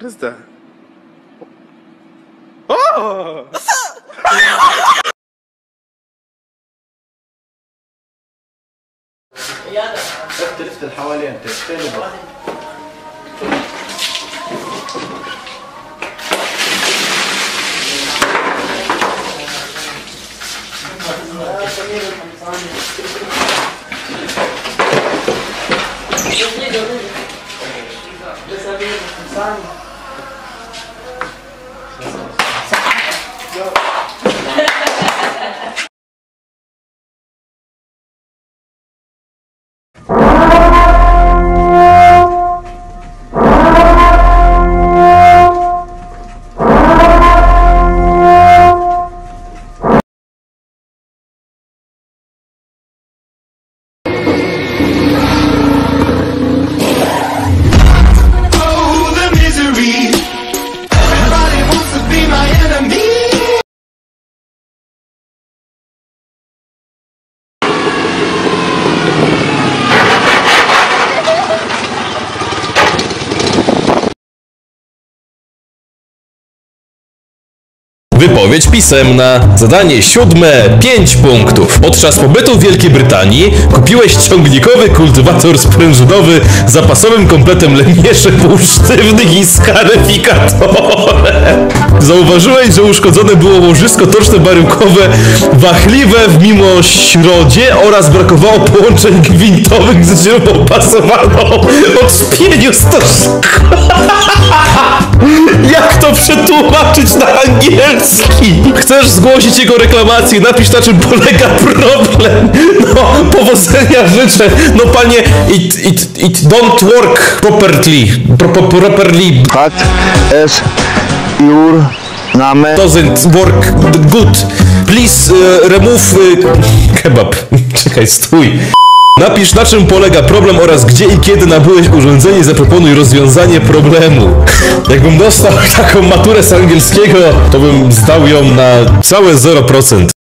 What is that? Oh! تلفت الحوالين تلفتين Wypowiedź pisemna. Zadanie 7. 5 punktów. Podczas pobytu w Wielkiej Brytanii kupiłeś ciągnikowy kultywator sprężynowy z zapasowym kompletem lemieszy półsztywnych i skaryfikatorem. Zauważyłeś, że uszkodzone było łożysko toczno-baryłkowe wachliwe w mimośrodzie oraz brakowało połączeń gwintowych z śrubą pasowaną od spieniu Jak to przetłumaczyć na angielski? Chcesz zgłosić jego reklamację? Napisz, na czym polega problem. No, powodzenia życzę. No panie, it don't work properly. Fakt is your name Doesn't work good. Please remove kebab. Czekaj, stój. Napisz, na czym polega problem oraz gdzie i kiedy nabyłeś urządzenie i zaproponuj rozwiązanie problemu. Jakbym dostał taką maturę z angielskiego, to bym zdał ją na całe 0%.